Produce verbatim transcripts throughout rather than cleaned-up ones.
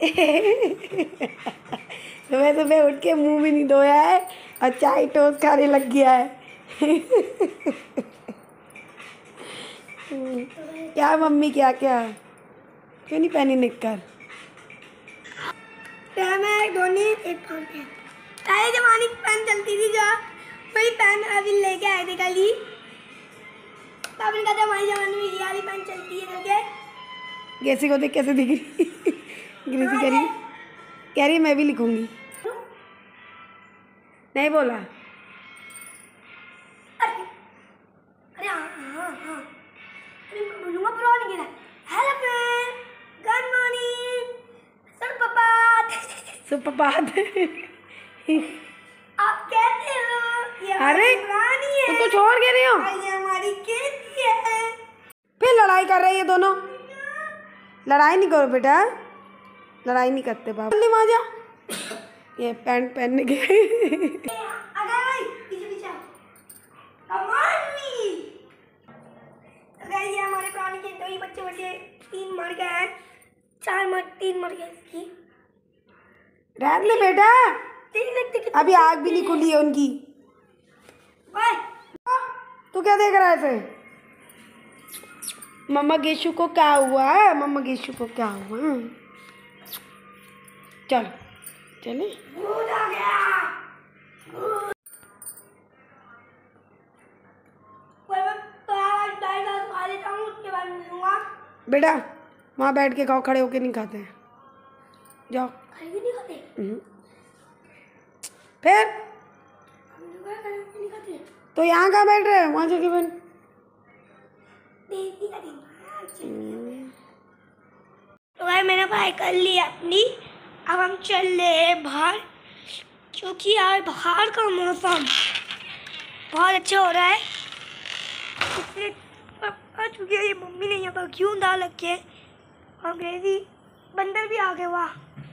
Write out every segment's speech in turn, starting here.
सुबह सुबह उठ के मुंह भी नहीं धोया है और चाय टोस्ट खाने लग गया है। क्या मम्मी, क्या क्या क्यों नहीं पहनी निक्कर? एक धोनी एक पहले जमाने की पेन चलती थी जो वही पेन अभी लेके आए थे कल ही। तो आपने कहा था हमारे जमाने में ये वाली पेन चलती है करके। कैसी को देख कैसे दिख रही? ग्रेसी कह रही कह रही मैं भी लिखूंगी। नहीं बोला। अरे अरे हाँ हाँ हाँ अरे मैं बोलूँगा पर नहीं गिरा। हेलो फ्रेंड, गुड मॉर्निंग, सुप्रभात। सुप्रभात। आप कैसे हो? ये अरे पुरानी है। तो छोड़ के रही हो? ये हमारी कैसी है? फिर लड़ाई कर रही है दोनों। लड़ाई नहीं करो बेटा, लड़ाई नहीं करते बाबा। नहीं वहाँ जा, ये पैंट पहनने के। अगर भाई पीछे पीछे कमानी। अगर ये हमारे पुराने के दो ही बच्चे बच्चे तीन मर गए हैं, चार मर तीन मर गए इसकी। रहने दे बेटा, अभी आग भी नहीं खुली है उनकी। तू क्या देख रहा है ऐसे? मम्मा गेशु को क्या हुआ? मम्मा गेशु को क्या हुआ? चल चले। भूत आ गया। बेटा वहाँ बैठ के खाओ, खड़े होके नहीं खाते हैं। जाओ। खड़े भी नहीं खाते? फिर तो यहाँ कहाँ बैठ रहे हैं? वहाँ जाके बैठ। तो भाई मैंने पढ़ाई कर ली अपनी, अब हम चल रहे हैं बाहर क्योंकि यार बाहर का मौसम बहुत अच्छा हो रहा है। इसलिए चूँकि ये मम्मी ने यहाँ पर क्यों डाल रखे है और ग्रेवी बंदर भी आ गए। वाह,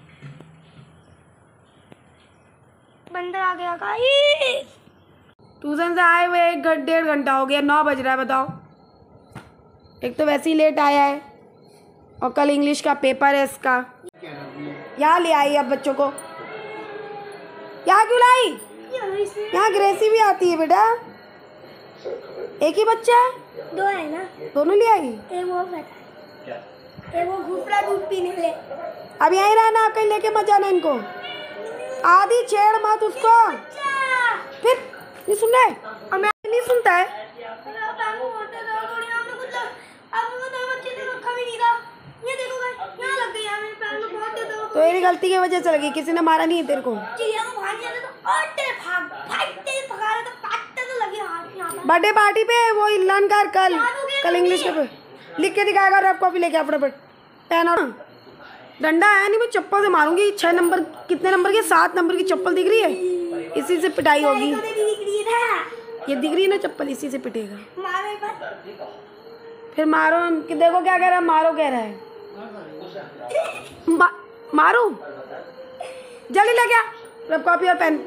बंदर आ गया गाइस। ट्यूशन से आए हुए एक घंटे डेढ़ घंटा हो गया, नौ बज रहा है। बताओ, एक तो वैसे ही लेट आया है और कल इंग्लिश का पेपर है इसका। यहाँ ले आई अब बच्चों को। यहाँ क्यों लाई? यहाँ ग्रेसी भी आती है बेटा। एक ही बच्चा है? दो है ना? दोनों ले आई? एक वो बैठा है, एक वो घूसरा दूध पीने ले। अब यहीं रहना, कहीं लेके मत जाना इनको। आधी छेड़ मत उसको। फिर नहीं सुन रहा है? और मैं नहीं सुनता है। तो मेरी गलती की वजह से लगी, किसी ने मारा नहीं है तेरे को। बर्थडे पार्टी पे वो इलान कर कल कल इंग्लिश के पे लिख के दिखाएगा। रफ कॉपी लेके फटाफट पेन और डंडा आया नहीं, मैं चप्पल से मारूंगी। छह नंबर कितने नंबर की? सात नंबर की चप्पल दिख रही है, इसी से पिटाई होगी। ये दिख रही है ना चप्पल, इसी से पिटेगा। फिर मारो कि देखो क्या कह रहा है, मारो कह रहा है। मा, मारू जल्दी ले गया रफ कॉपी और पेन।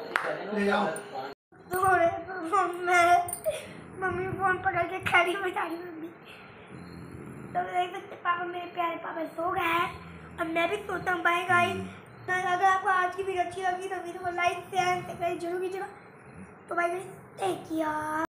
मम्मी फोन पकड़ के खड़ी हो जा रही। मम्मी तो देख सकते पापा, मेरे प्यारे पापा सो गए हैं और मैं भी सोता हूँ। बाय गाइस, अगर आपको आज की वीडियो अच्छी लगी तो वीडियो को लाइक शेयर सब्सक्राइब जरूर कीजिएगा। तो बाय गाइस, टेक केयर।